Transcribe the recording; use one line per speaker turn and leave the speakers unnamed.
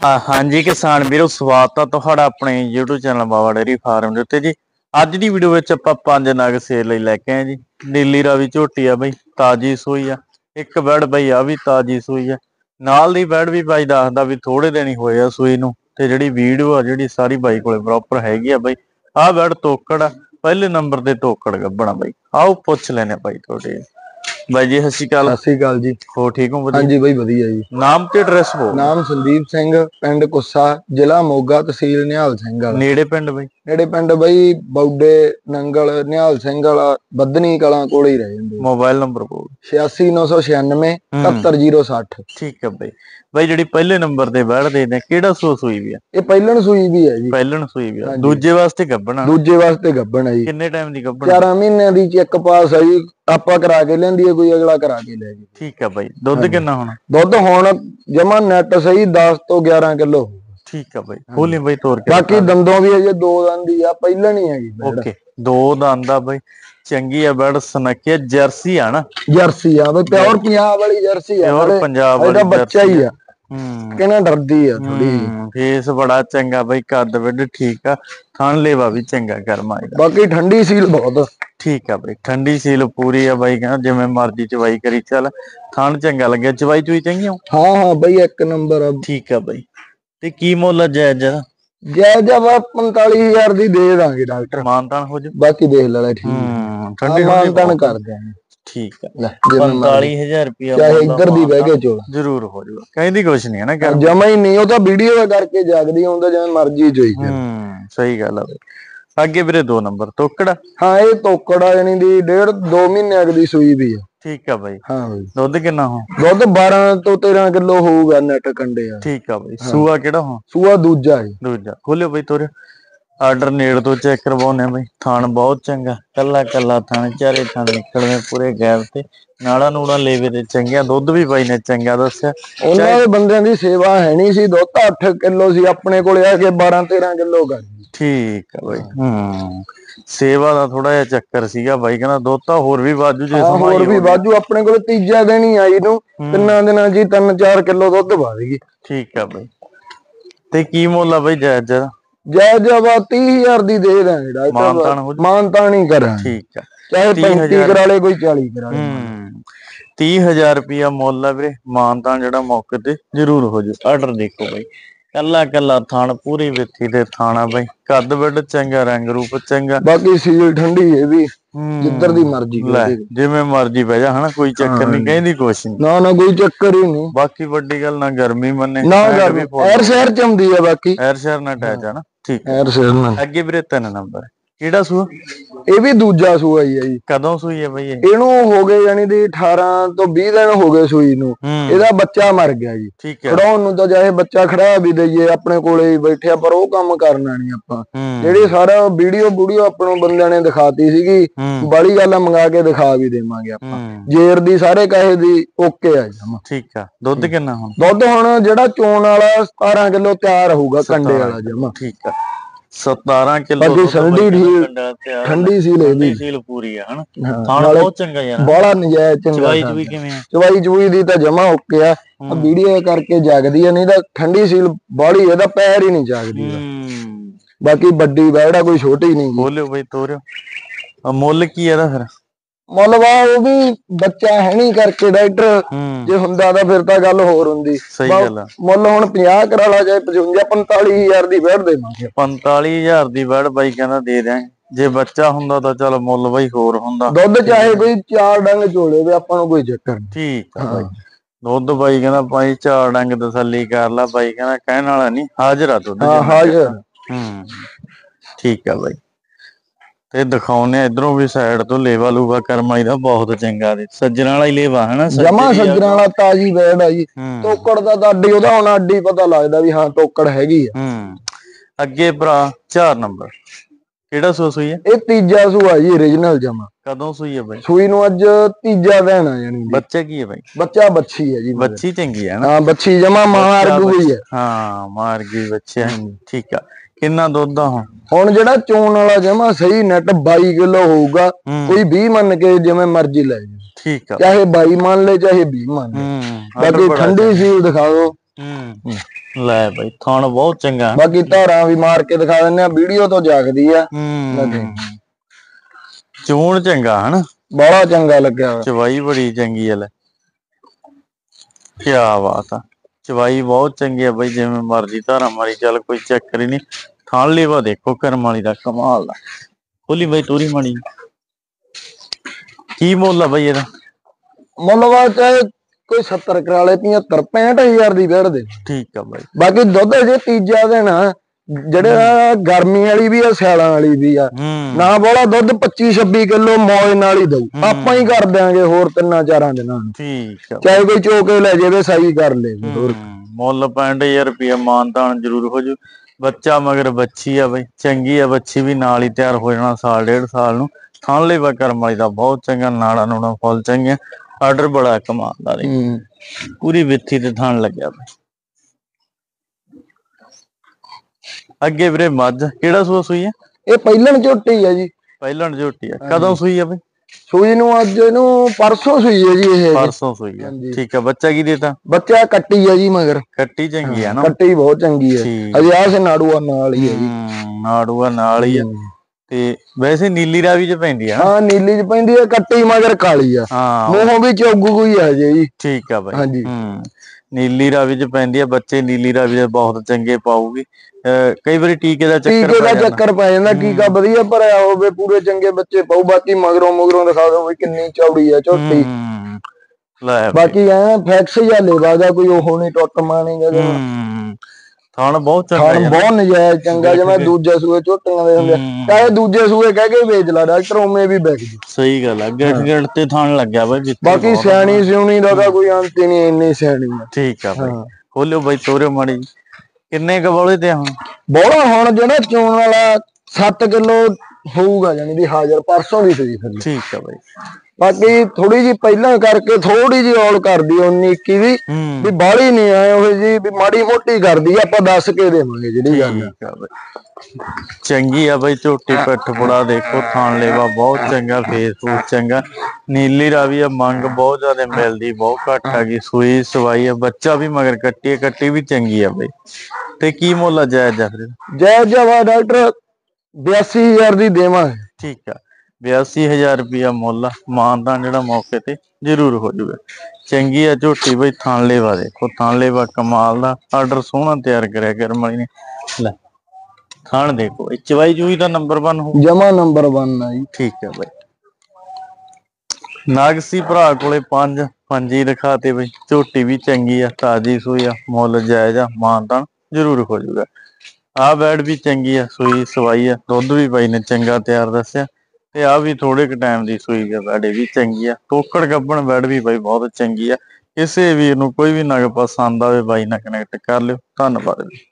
हाँ जी किसान वीरो स्वागत है तुहाडा अपने YouTube channel Baba dairy farm के उत्ते जी। अज की वीडियो में आपां 5 नग सेल लई लैके आए जी। नीली रावी झोटी आ बई, ताजी सूई आ। एक बैड बई आ भी ताजी सूई आ। नाल दी बैड भी बाई दसदा भी थोड़े दिन ही होए आ सूई नूं ते जिहड़ी वीडियो आ जिहड़ी सारी बाई कोले प्रॉपर हैगी आ बई। आ बैड तोकड़ आ, पहले नंबर ते तोकड़ गब्बण आ बई। आओ पुछ लैने बाई थोड़े बाई जी। सत श्री अकाल।
सत श्री अकाल जी।
हो ठीक हो?
हाँ जी बई वधिया जी।
नाम ते एड्रैस बोल।
नाम संदीप सिंह, पिंड कुस्सा, जिला मोगा, तहसील निहाल सिंह वाला।
नेड़े पिंड बई?
नेड़े पिंड बई बौडे, नंगल, निहाल सिंह वाला, बदनी कलां कोल ही रह जांदे।
मोबाइल नंबर बोल।
86 996 71060।
ठीक है बई। बई जिहड़ी पहले नंबर ते बैठ दे ने किहड़ा सू सूई भी आ?
ये पहिलन सूई भी है जी।
ਪਹਿਲਣ ਸੂਈ ਵੀ ਆ।
हाँ जी।
ਦੂਜੇ ਵਾਸਤੇ ਗੱਭਣ ਆ?
दूजे वास्ते गब्बन है जी।
ਕਿੰਨੇ ਟਾਈਮ ਦੀ ਗੱਭਣ?
4 ਮਹੀਨਿਆਂ ਦੀ ਚੈੱਕ ਪਾਸ ਹੈ ਜੀ। ਆਪਾਂ ਕਰਾ ਕੇ ਲੈਂਦੀ ਹੈ, ਕੋਈ ਅਗਲਾ ਕਰਾ ਕੇ ਲੈ ਜੀ।
ਠੀਕ ਆ ਬਾਈ। ਦੁੱਧ ਕਿੰਨਾ ਹੋਣਾ?
ਦੁੱਧ ਹੁਣ ਜਮਾ ਨੈਟ ਸਹੀ 10 ਤੋਂ 11 ਕਿਲੋ।
ਠੀਕ ਆ ਬਾਈ। ਖੋਲੀ ਬਾਈ ਤੋਰ ਕੇ।
ਬਾਕੀ ਦੰਦੋਂ ਵੀ ਅਜੇ 2 ਦੰਦ ਹੀ ਆ, ਪਹਿਲਾਂ ਨਹੀਂ ਹੈਗੀ।
ਓਕੇ 2 ਦੰਦ ਆ ਬਾਈ, ਚੰਗੀ ਆ ਬੈਡ, ਸੁਨੱਖੀ ਜਰਸੀ ਆ ਨਾ?
ਜਰਸੀ ਆ ਬਈ, ਪਿਓਰ ਪੰਜਾਬ ਵਾਲੀ ਜਰਸੀ ਆ।
ਪਿਓਰ ਪੰਜਾਬ
ਵਾਲੀ ਬੱਚਾ ਹੀ ਆ। ਕਹਿੰਦਾ ਡਰਦੀ ਆ ਥੋੜੀ।
ਫੇਸ ਬੜਾ ਚੰਗਾ ਬਾਈ, ਕੱਦ ਵੱਡ ਠੀਕ ਆ, ਥਣ ਲੇਵਾ ਵੀ ਚੰਗਾ ਗਰਮਾ ਇਹਦਾ।
ਬਾਕੀ ਠੰਡੀ ਸੀਲ ਬਹੁਤ।
ਠੀਕ ਆ ਬਾਈ, ਠੰਡੀ ਸੀਲ ਪੂਰੀ ਆ ਬਾਈ। ਕਹਿੰਦਾ ਜਿਵੇਂ ਮਰਜ਼ੀ ਚਵਾਈ ਕਰੀ ਚੱਲ। ਥਣ ਚੰਗਾ ਲੱਗਿਆ, ਚਵਾਈ ਚੂਈ ਚੰਗੀ ਆ?
ਹਾਂ ਹਾਂ ਬਾਈ, ਇੱਕ ਨੰਬਰ ਆ। ਠੀਕ
ਆ ਬਾਈ। ਤੇ ਕੀ ਮੁੱਲ ਜਾਇਜ਼ ਆ?
ਜਾਇਜ਼ ਆ 45000 ਦੀ ਦੇ ਦਾਂਗੇ ਡਾਕਟਰ।
ਮਾਨਤਾਨ ਹੋ ਜਾ,
ਬਾਕੀ ਦੇਖ ਲੈ। ਠੀਕ
ਠੰਡੀ
ਮਾਨਤਾਨ ਕਰ ਦਿਆਂਗੇ।
ਠੀਕ ਆ। 45000 रुपया
ਚਾਹੇ ਇੱਧਰ ਦੀ ਬਹਿ ਕੇ ਚੋਲ
ਜ਼ਰੂਰ ਹੋ ਜਾਊਗਾ। ਕਹਿੰਦੀ ਕੁਛ ਨਹੀਂ ਹੈ ਨਾ ਕਰ
ਜਮਾ ਹੀ ਨਹੀਂ। ਉਹ ਤਾਂ ਵੀਡੀਓ ਦਾ ਕਰਕੇ ਜਾਗਦੀ ਹੁੰਦਾ, ਜਿਵੇਂ ਮਰਜ਼ੀ ਚੋਈ ਕਰ।
ਸਹੀ ਗੱਲ ਆ ਬਈ। ਅੱਗੇ ਵੀਰੇ 2 ਨੰਬਰ ਤੋਕੜਾ।
ਹਾਂ ਇਹ ਤੋਕੜਾ ਜਾਨੀ ਦੀ 1.5-2 ਮਹੀਨਿਆਂ ਦੀ ਸੂਈ ਵੀ ਆ।
ਠੀਕ ਆ ਬਾਈ।
ਹਾਂ ਬਾਈ।
ਦੁੱਧ ਕਿੰਨਾ ਹੋ?
ਦੁੱਧ 12 ਤੋਂ 13 ਕਿਲੋ ਹੋਊਗਾ ਨੈਟ ਕੰਡੇ ਆ।
ਠੀਕ ਆ ਬਾਈ। ਸੂਆ ਕਿਹੜਾ ਹੋ?
ਸੂਆ ਦੂਜਾ ਜੀ।
ਦੂਜਾ। ਖੋਲਿਓ ਬਾਈ ਤੋਰੇ। ਆਰਡਰ ਨੇੜ ਤੋਂ ਚੈੱਕ ਕਰਵਾਉਣੇ ਬਾਈ। ਥਾਣ ਬਹੁਤ ਚੰਗਾ, ਕੱਲਾ ਕੱਲਾ ਥਾਣ, ਚਾਰੇ ਥਾਣ ਨਿਕਲਵੇਂ ਪੂਰੇ ਗੈਪ ਤੇ, ਨਾੜਾ ਨੂੜਾ ਲੇਵੇ ਤੇ ਚੰਗਿਆ। ਦੁੱਧ ਵੀ ਬਾਈ ਨੇ ਚੰਗਾ ਦੱਸਿਆ।
ਉਹਨਾਂ ਦੇ ਬੰਦਿਆਂ ਦੀ ਸੇਵਾ ਹੈ ਨਹੀਂ ਸੀ। ਦੁੱਧ 8 ਕਿਲੋ ਸੀ, ਆਪਣੇ ਕੋਲੇ ਆ ਕੇ 12-13 ਕਿਲੋ ਕਰ ਗਈ।
ਠੀਕ ਆ ਬਾਈ। ਸੇਵਾ ਦਾ ਥੋੜਾ ਜਿਹਾ ਚੱਕਰ ਸੀਗਾ ਬਾਈ। ਕਹਿੰਦਾ ਦੁੱਧ ਤਾਂ ਹੋਰ ਵੀ ਵਾਜੂ ਜੇ ਸਮਾਂ
ਹੋਰ ਵੀ ਵਾਜੂ। ਆਪਣੇ ਕੋਲ ਤੀਜਾ ਦਿਨ ਹੀ ਆਈ ਨੂੰ 3 ਦਿਨਾਂ ਜੀ 3-4 ਕਿਲੋ ਦੁੱਧ ਵਧ ਗਈ।
ਠੀਕ ਆ ਬਾਈ। ਤੇ ਕੀ ਮੁੱਲ ਆ ਬਾਈ ਜਾਇਜ਼?
ਜਾਇਜ਼ 30000 ਦੀ ਦੇ ਦਾਂਗੇ ਡਾਕਟਰ। ਮਾਨਤਾਨ ਹੀ ਕਰਾਂ। ਠੀਕ ਆ। ਚਾਹੇ 35 ਕਰਾ ਲੇ, ਕੋਈ 40 ਕਰਾ ਲੇ।
30000 ਰੁਪਇਆ ਮੁੱਲ ਆ ਵੀਰੇ। ਮਾਨਤਾਨ ਜਿਹੜਾ ਮੌਕੇ ਤੇ ਜ਼ਰੂਰ ਹੋ ਜੂ। ਆਰਡਰ ਦੇਖੋ ਬਾਈ, ਕੱਲਾ ਕੱਲਾ ਥਾਣ, ਪੂਰੀ ਵਿੱਥੀ ਦੇ ਥਾਣਾ ਬਾਈ। ਕੱਦ ਵੱਡ ਚੰਗਾ, ਰੰਗ ਰੂਪ ਚੰਗਾ।
ਬਾਕੀ ਸੀਲ ਠੰਡੀ ਇਹ ਵੀ ਜਿੱਧਰ ਦੀ ਮਰਜ਼ੀ
ਜਿਵੇਂ ਮਰਜ਼ੀ ਬਹਿ ਜਾ ਹਨਾ, ਕੋਈ ਚੱਕਰ ਨਹੀਂ। ਕਹਿੰਦੀ ਕੁਛ ਨਹੀਂ।
ਨਾ ਕੋਈ ਚੱਕਰ ਹੀ ਨਹੀਂ।
ਬਾਕੀ ਵੱਡੀ ਗੱਲ ਨਾ ਗਰਮੀ ਮੰਨੇ
ਨਾ ਗਰਮੀ। ਐਰ ਸ਼ਹਿਰ ਚ ਆਉਂਦੀ ਆ। ਬਾਕੀ
ਐਰ ਸ਼ਹਿਰ ਨਾਲ ਅਟੈਚ ਆ ਨਾ। ਠੀਕ
ਐਰ ਸ਼ਹਿਰ ਨਾਲ।
ਅੱਗੇ ਵੀਰੇ 3 ਨੰਬਰ ਕਿਹੜਾ ਸੂਆ?
ਇਹ ਵੀ ਦੂਜਾ ਸੂਆ ਹੀ ਆ ਜੀ।
ਕਦੋਂ ਸੂਈ ਹੈ ਬਈ ਇਹ?
ਇਹਨੂੰ ਹੋ ਗਏ ਯਾਨੀ ਦੀ 18 ਤੋਂ 20 ਦਿਨ ਹੋ ਗਏ ਸੂਈ ਨੂੰ। ਇਹਦਾ ਬੱਚਾ ਮਰ ਗਿਆ ਜੀ।
ਠੀਕ ਹੈ।
ਖੜਾਉਣ ਨੂੰ ਤਾਂ ਚਾਹੇ ਬੱਚਾ ਖੜਾ ਵੀ ਦਈਏ, ਆਪਣੇ ਕੋਲੇ ਹੀ ਬੈਠਿਆ, ਪਰ ਉਹ ਕੰਮ ਕਰਨਾ ਨਹੀਂ ਆਪਾਂ। ਜਿਹੜੀ ਸਾਰਾ ਵੀਡੀਓ ਆਪਾਂ ਬੰਦਿਆਂ ਨੇ ਦਿਖਾਤੀ ਸੀਗੀ, ਬੜੀ ਗੱਲ ਮੰਗਾ ਕੇ ਦਿਖਾ ਵੀ ਦੇਵਾਂਗੇ ਆਪਾਂ। ਜੇਰ ਦੀ ਸਾਰੇ ਕਹੇ ਦੀ ਓਕੇ ਆ ਜਮਾ।
ਠੀਕ ਆ। ਦੁੱਧ ਕਿੰਨਾ ਹੁਣ?
ਦੁੱਧ ਹੁਣ ਜਿਹੜਾ ਚੋਣ ਵਾਲਾ 17 ਕਿਲੋ ਤਿਆਰ ਹੋਊਗਾ ਕੰਡੇ ਵਾਲਾ ਜਮਾ।
ਠੀਕ ਆ। 17 ਕਿਲੋ।
ਬਾਕੀ ਠੰਡੀ ਸੀਲ ਇਹਦੀ।
ਸੀਲ ਪੂਰੀ ਆ ਹਨਾ। ਥਾਣ ਬਹੁਤ ਚੰਗਾ ਯਾਰ।
ਬੜਾ ਨਜਾਇਜ਼ ਚੰਗਾ।
ਚਵਾਈ ਚੂਈ ਕਿਵੇਂ ਆ?
ਚਵਾਈ ਚੂਈ ਦੀ ਤਾਂ ਜਮਾ ਓਕੇ ਆ। ਵੀਡੀਓ ਕਰਕੇ ਜਾਗਦੀ ਆ, ਨਹੀਂ ਤਾਂ ਠੰਡੀ ਸੀਲ ਬਾੜੀ, ਇਹਦਾ ਪੈਰ ਹੀ ਨਹੀਂ ਜਾਗਦੀ। ਬਾਕੀ ਵੱਡੀ ਬੈੜਾ, ਕੋਈ ਛੋਟੀ ਨਹੀਂ।
ਬੋਲਿਓ ਬਈ ਤੋਰਿਓ। ਮੁੱਲ ਕੀ ਇਹਦਾ ਫਿਰ?
ਮੁੱਲ ਉਹ ਵੀ ਬੱਚਾ ਹੈ ਨਹੀਂ ਕਰਕੇ ਡਾਕਟਰ। ਜੇ ਹੁੰਦਾ ਤਾਂ ਫਿਰ ਤਾਂ ਗੱਲ ਹੋਰ ਹੁੰਦੀ।
ਸਹੀ ਗੱਲ ਆ।
ਮੁੱਲ ਹੁਣ 50 ਕਰਾ ਲਾ, ਚਾਹੇ 55, 45000 ਦੀ ਬੈੜ ਦੇਵਾਂਗੇ।
45000 ਦੀ ਬੈੜ ਬਾਈ ਕਹਿੰਦਾ ਦੇ ਦਿਆਂਗੇ। ਜੇ ਬੱਚਾ ਹੁੰਦਾ ਤਾਂ ਚਲ ਮੁੱਲ ਬਾਈ ਹੋਰ ਹੁੰਦਾ।
ਦੁੱਧ ਚਾਹੇ ਕੋਈ 4 ਡੰਗ ਝੋਲੇ ਵੀ, ਆਪਾਂ ਨੂੰ ਕੋਈ ਚੱਕਰ ਨਹੀਂ।
ਠੀਕ ਆ ਬਾਈ। ਦੁੱਧ ਬਾਈ ਕਹਿੰਦਾ ਭਾਈ 4 ਡੰਗ ਤਸੱਲੀ ਕਰ ਲਾ ਬਾਈ। ਕਹਿੰਦਾ ਕਹਿਣ ਵਾਲਾ ਨਹੀਂ, ਹਾਜ਼ਰ ਆ ਦੁੱਧ।
ਹਾਜ਼ਰ।
ਠੀਕ ਆ ਬਾਈ। ਤੇ ਦਿਖਾਉਨੇ ਇਧਰੋਂ ਵੀ ਸਾਈਡ ਤੋਂ ਲੇਵਾ ਲੂਵਾ ਕਰਮਾਈ ਦਾ ਬਹੁਤ ਚੰਗਾ ਦੇ। ਸੱਜਣਾ ਵਾਲਾ ਹੀ ਲੇਵਾ ਹਨਾ।
ਜਮਾ ਸੱਜਣਾ ਵਾਲਾ ਤਾਜੀ ਬੈੜ ਆ ਜੀ। ਤੋਕੜ ਦਾ ਤਾਂ ਅੱਡੀ, ਉਹਦਾ ਹੁਣ ਅੱਡੀ ਪਤਾ ਲੱਗਦਾ ਵੀ ਹਾਂ ਤੋਕੜ ਹੈਗੀ ਆ।
ਅੱਗੇ ਭਰਾ 4 ਨੰਬਰ ਕਿਹੜਾ ਸੂਈ ਹੈ? ਇਹ
ਤੀਜਾ ਸੂਆ ਜੀ, ਓਰੀਜਨਲ ਜਮਾ।
ਕਦੋਂ ਸੂਈ ਹੈ ਬਾਈ?
ਸੂਈ ਨੂੰ ਅੱਜ ਤੀਜਾ ਦਿਨ ਆ ਜਾਨੀ।
ਬੱਚਾ ਕੀ ਹੈ ਬਾਈ?
ਬੱਚਾ ਬੱਚੀ ਹੈ ਜੀ।
ਬੱਚੀ ਚੰਗੀ ਹੈ ਨਾ?
ਹਾਂ ਬੱਚੀ ਜਮਾ ਮਾਰ ਗਈ ਹੈ।
ਹਾਂ ਮਾਰ ਗਈ ਬੱਚਾ। ਠੀਕ ਆ। ਕਿੰਨਾ ਦੁੱਧ ਆ
ਹੁਣ ਜਿਹੜਾ ਚੋਣ ਵਾਲਾ ਜਮਾ ਸਹੀ ਨੈਟ 22 ਕਿਲੋ ਹੋਊਗਾ। ਕੋਈ 20 ਮੰਨ ਕੇ ਜਿਵੇਂ ਮਰਜ਼ੀ ਲੈ ਜਾ।
ਠੀਕ ਆ।
ਚਾਹੇ 22 ਮੰਨ ਲੈ, ਚਾਹੇ 20 ਮੰਨ ਲੈ। ਬਾਕੀ ਠੰਡੀ ਸੀਲ ਦਿਖਾ ਦੋ।
ਲੈ ਬਾਈ ਥਣ ਬਹੁਤ ਚੰਗਾ।
ਬਾਕੀ ਧਾਰਾਂ ਵੀ ਮਾਰ ਕੇ ਦਿਖਾ ਦਿੰਦੇ ਆ, ਵੀਡੀਓ ਤੋਂ ਜਾਗਦੀ ਆ।
ਚੂਣ ਚੰਗਾ ਹਨਾ,
ਬੜਾ ਚੰਗਾ ਲੱਗਿਆ।
ਚਵਾਈ ਬੜੀ ਚੰਗੀ ਆ। ਲੈ ਕਿਆ ਬਾਤ ਆ, ਚਵਾਈ ਬਹੁਤ ਚੰਗੀ ਆ ਬਾਈ, ਜਿਵੇਂ ਮਰਜੀ ਧਾਰਾਂ ਮਾਰੀ ਚੱਲ, ਕੋਈ ਚੱਕਰ ਹੀ ਨਹੀਂ। ਥਣ ਲੇਵਾ ਦੇਖੋ ਕਰਮ ਵਾਲੀ ਦਾ, ਕਮਾਲ ਦਾ। ਖੋਲੀ ਬਾਈ ਤੋਰੀ ਮਾੜੀ, ਕੀ ਮੁੱਲ ਆ ਬਾਈ ਇਹਦਾ?
ਮੁੱਲ ਚਾਹੇ ਕੋਈ 70 ਕਰਾਲੇ, 75 65,000 ਦੀ ਵੇੜ ਦੇ।
ਠੀਕ ਆ ਬਾਈ।
ਬਾਕੀ ਦੁੱਧ ਜੇ ਤੀਜਾ ਦਿਨ ਜਿਹੜੇ ਗਰਮੀ ਵਾਲੀ ਵੀ ਆ, ਸਿਆਲਾਂ ਵਾਲੀ ਵੀ ਆ, ਨਾ ਬੋਲਾ ਦੁੱਧ 25-26 ਕਿਲੋ ਮੌਜ ਨਾਲ ਹੀ ਦਊ। ਆਪਾਂ ਹੀ ਕਰ ਦਿਆਂਗੇ ਹੋਰ 3-4 ਦਿਨਾਂ ਨੂੰ।
ਠੀਕ ਆ,
ਚਾਹੇ ਕੋਈ ਚੋਕੇ ਲੈ ਜਾਵੇ, ਸਹੀ ਕਰ ਲੈ।
ਮੁੱਲ 65,000 ਰੁਪਇਆ, ਮਾਨਤਾਨ ਜ਼ਰੂਰ ਹੋ ਜੂ। ਬੱਚਾ ਮਗਰ ਬੱਚੀ ਆ ਬਈ, ਚੰਗੀ ਆ ਬੱਚੀ ਵੀ, ਨਾਲ ਹੀ ਤਿਆਰ ਹੋ ਜਾਣਾ ਸਾਲ 1.5 ਸਾਲ ਨੂੰ। ਥਣ ਲੇਵਾ ਕਰਮ ਵਾਲੀ ਦਾ ਬਹੁਤ ਚੰਗਾ, ਨਾੜਾ ਨੂੜਾ ਫੁੱਲ ਚੰਗੀਆਂ, ਆਰਡਰ ਬੜਾ ਕਮਾਲ ਦਾ। ਪੂਰੀ ਵਿੱਥੀ ਤੇ ਥਣ ਲੱਗਿਆ ਬਈ। ਅੱਗੇ ਵੀਰੇ ਮੱਝ ਕਿਹੜਾ ਸੂਆ ਸੂਈ ਆ?
ਇਹ ਪਹਿਲਣ ਝੋਟੀ ਆ ਜੀ।
ਪਹਿਲਣ ਝੋਟੀ ਆ, ਕਦੋਂ ਸੂਈ ਆ ਬਈ?
ਸੂਈ ਨੂੰ ਅੱਜ ਇਹਨੂੰ ਪਰਸੋਂ ਸੂਈ ਹੈ ਜੀ। ਇਹ
ਪਰਸੋਂ ਸੂਈ ਆ, ਠੀਕ ਆ। ਬੱਚਾ ਕੀ ਦੇਤਾ?
ਬੱਚਾ ਕੱਟੀ ਆ ਜੀ ਮਗਰ।
ਕੱਟੀ ਚੰਗੀ ਆ ਨਾ?
ਕੱਟੀ ਬਹੁਤ ਚੰਗੀ ਆ। ਅਜੇ ਆਹ ਨਾੜੂਆ ਨਾਲ ਹੀ ਆ ਜੀ।
ਨਾੜੂਆ ਨਾਲ ਹੀ ਆ। ਤੇ ਵੈਸੇ ਨੀਲੀ ਰਾਵੀ ਚ ਪੈਂਦੀ ਆ?
ਹਾਂ ਨੀਲੀ ਚ ਪੈਂਦੀ ਆ, ਕੱਟੀ ਮਗਰ ਕਾਲੀ ਆ। ਮੂੰਹੋਂ ਵੀ ਚੌਗੂ ਹੀ ਆ ਜੀ। ਠੀਕ
ਆ ਬਾਈ। ਨੀਲੀ ਰਾਵੀ ਚ ਪੈਂਦੀ ਆ, ਬੱਚੇ ਨੀਲੀ ਰਾਵੀ ਦੇ ਬਹੁਤ ਚੰਗੇ ਪਾਊਗੀ। ਕਈ ਵਾਰੀ ਟੀਕੇ ਦਾ
ਚੱਕਰ ਪੈ ਜਾਂਦਾ। ਟੀਕਾ ਵਧੀਆ ਭਰਿਆ ਹੋਵੇ, ਪੂਰੇ ਚੰਗੇ ਬੱਚੇ ਪਾਉ। ਬਾਕੀ ਮਗਰੋਂ ਦਿਖਾ ਦੋ ਵੀ ਕਿੰਨੀ ਚੌੜੀ ਆ ਝੋਟੀ। ਬਾਕੀ ਐ ਫੈਕਸ ਜਾਂ ਲੇਵਾ ਦਾ ਕੋਈ ਉਹ ਨਹੀਂ, ਟੁੱਟ ਮਾਣੇਗਾ।
ਥਣ ਬਹੁਤ ਚੰਗਾ,
ਬਹੁਤ ਨਜਾਇਜ਼ ਚੰਗਾ। ਜਿਵੇਂ ਦੂਜੇ ਸੂਏ ਝੋਟੀਆਂ ਦੇ ਹੁੰਦੇ, ਚਾਹੇ ਦੂਜੇ ਸੂਏ ਕਹਿ ਕੇ ਵੇਚ ਲਾ ਡਾਕਟਰ, ਉਵੇਂ ਵੀ ਵਿਕ ਜੂ।
ਸਹੀ ਗੱਲ ਆ, ਗਿੱਟ ਤੇ ਥਣ ਲੱਗਿਆ ਬਾਈ।
ਬਾਕੀ ਸਿਆਣੀ ਸਿਉਣੀ ਦਾ ਤਾਂ ਕੋਈ ਅੰਤ ਹੀ ਨਹੀਂ, ਇੰਨੀ ਸਿਆਣੀ ਆ।
ਠੀਕ ਆ ਬਾਈ, ਖੋਲਿਓ ਬਾਈ, ਤੋਰਿਓ ਮਾੜੀ। ਕਿੰਨੇ ਕ ਬੋਲੇ ਤੇ ਹੁਣ?
ਬੋਲਾ ਹੁਣ ਜਿਹੜਾ ਚੋਣ ਵਾਲਾ 7 ਕਿਲੋ ਹੋਊਗਾ, ਜਾਨੀ ਦੀ ਹਾਜ਼ਰ ਪਰਸੋਂ ਦੀ ਸੀ।
ਠੀਕ ਆ ਬਾਈ।
ਬਾਕੀ ਥੋੜੀ ਜੀ ਪਹਿਲਾਂ ਕਰਕੇ ਥੋੜੀ ਜੀ ਔਲ ਕਰਦੀ 19-21 ਦੀ, ਵੀ ਬਾਹਲੀ ਨਹੀਂ ਆਏ ਉਹ ਜੀ, ਵੀ ਮਾੜੀ ਮੋਟੀ ਕਰਦੀ ਆ। ਆਪਾਂ ਦੱਸ ਕੇ ਦੇਵਾਂਗੇ ਜਿਹੜੀ ਗੱਲ ਆ।
ਚੰਗੀ ਆ ਬਾਈ ਝੋਟੀ, ਪਿੱਠ ਪੁੜਾ ਦੇਖੋ, ਥਣ ਲੇਵਾ ਬਹੁਤ ਚੰਗਾ, ਫੇਸ ਫੂਸ ਚੰਗਾ। ਨੀਲੀ ਰਾਵੀ ਆ, ਮੰਗ ਬਹੁਤ ਜ਼ਿਆਦਾ ਮਿਲਦੀ, ਬਹੁਤ ਘੱਟ ਆ ਗਈ। ਸੂਈ ਸਵਾਈ ਆ, ਬੱਚਾ ਵੀ ਮਗਰ ਕੱਟੀ, ਕੱਟੀ ਵੀ ਚੰਗੀ ਆ ਬਾਈ। ਤੇ ਕੀ ਮੁੱਲ ਆ ਜਾਇਜ਼ ਆ ਫਿਰ?
ਜਾਇਜ਼ ਵਾ ਡਾਕਟਰ, 82,000 ਦੀ ਦੇਵਾਂਗੇ।
ਠੀਕ ਆ, 82,000 ਰੁਪਇਆ ਮੁੱਲ ਆ। ਮਾਨਤਾਨ ਜਿਹੜਾ ਮੌਕੇ ਤੇ ਜ਼ਰੂਰ ਹੋ ਜਾਊਗਾ। ਚੰਗੀ ਆ ਝੋਟੀ ਬਈ, ਥਣ ਲੇਵਾ ਦੇਖੋ, ਥਣ ਲੇਵਾ ਕਮਾਲ ਦਾ। ਆਰਡਰ ਸੋਹਣਾ ਤਿਆਰ ਕਰਿਆ ਕਰਮ ਵਾਲੀ ਨੇ। ਲੈ ਥਣ ਦੇਖੋ, ਚਵਾਈ ਚੂਈ ਦਾ ਨੰਬਰ 1 ਹੋ,
ਜਮਾ ਨੰਬਰ 1 ਆ ਜੀ।
ਠੀਕ ਆ ਬਈ। ਨਾਗਸੀ ਭਰਾ ਕੋਲੇ 5 ਪੰਜੀ ਦਿਖਾਤੇ ਬਈ। ਝੋਟੀ ਵੀ ਚੰਗੀ ਆ, ਤਾਜੀ ਸੂਈ ਆ, ਮੁੱਲ ਜਾਇਜ਼ ਆ, ਮਾਨਤਾਨ ਜ਼ਰੂਰ ਹੋ ਜਾਊਗਾ। ਆਹ ਬੈਡ ਵੀ ਚੰਗੀ ਆ, ਸੂਈ ਸਵਾਈ ਆ, ਦੁੱਧ ਵੀ ਬਾਈ ਨੇ ਚੰਗਾ ਤਿਆਰ ਦੱਸਿਆ। ਤੇ ਆ ਵੀ ਥੋੜੇ ਕ ਟਾਈਮ ਦੀ ਸੂਈ ਆ, ਬੈਡ ਵੀ ਚੰਗੀ ਆ। ਟੋਕੜ ਗੱਬਣ ਬੈਡ ਵੀ ਬਾਈ ਬਹੁਤ ਚੰਗੀ ਆ। ਕਿਸੇ ਵੀਰ ਨੂੰ ਕੋਈ ਵੀ ਨਗ ਪਸੰਦ ਆਵੇ, ਬਾਈ ਨਾਲ ਕਨੈਕਟ ਕਰ ਲਿਓ। ਧੰਨਵਾਦ।